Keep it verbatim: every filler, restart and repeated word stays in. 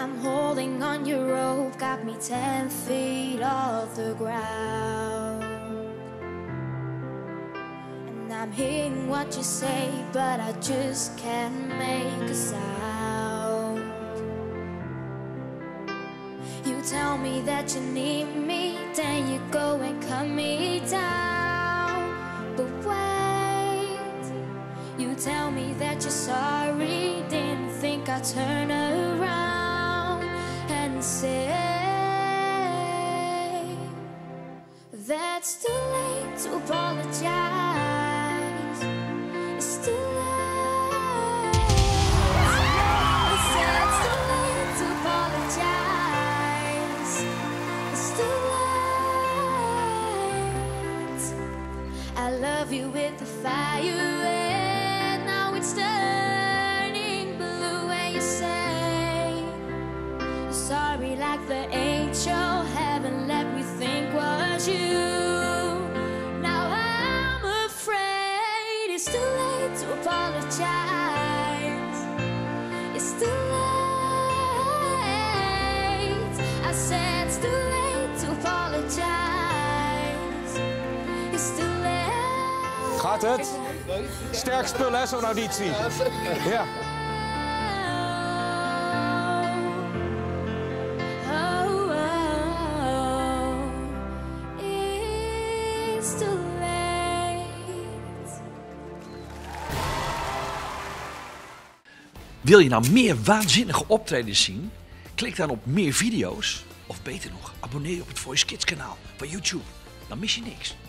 I'm holding on your rope, got me ten feet off the ground. And I'm hearing what you say, but I just can't make a sound. You tell me that you need me, then you go and cut me down. But wait, you tell me that you're sorry, didn't think I'd turn around and say that's too late to apologize. It's too late. I said it's too late to apologize. It's too late. I love you with the fire, and now it's turning blue. And you say sorry like the angel heaven let me think was you. Now I'm afraid it's too late to apologize. It's too late. I said it's too late to apologize. It's too late. Gaat het? Sterk spul, hè, zo'n auditie. Ja. Wil je nou meer waanzinnige optredens zien? Klik dan op meer video's. Of beter nog, abonneer je op het Voice Kids kanaal van YouTube. Dan mis je niks.